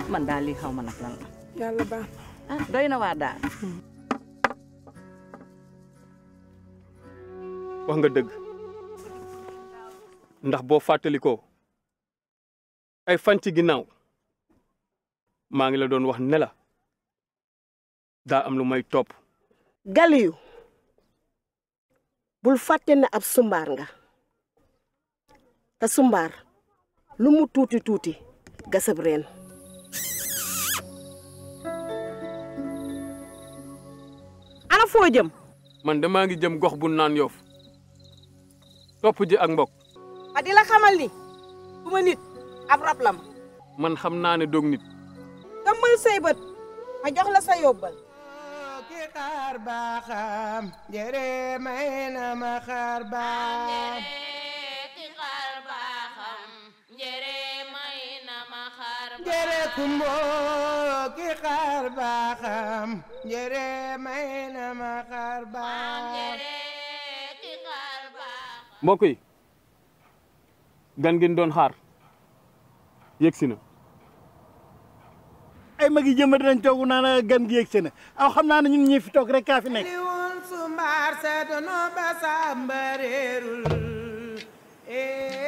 man daal lii xaw ma nag lan la. yàlla baax ah doy na waar daal. wax nga dëgg ndax boo fàttalikoo ay fan ci ginnaaw maa ngi la doon wax ne la daa am lu may topp. Galiyu bul fàtte ne ab sumbaar nga te sumbaar lu mu tuuti tuuti gasab reen. ana foo jëm. man damaa ngi jëm gox bu naan Yoff topp ji ak mbokk. ma di la xamal ni bu ma nit ab rab lam. man xam naa ne doog nit. gëmmal say bët ma jox la sa yóbbal. ki xaar baaxam jere may na ma xaar baax. ki xaar baaxam jere may na ma xaar baax. jere kumbo ki xaar baaxam jere may na ma xaar baax. mbokk yi gan ngeen doon xaar yegsi na. ay magi jëmm dinañ toog naan gan gi yegsi na aw xam naa ne ñun ñi fi toog rek kaa fi nekk. li woon sumbaar sa dono ba sa mbareerul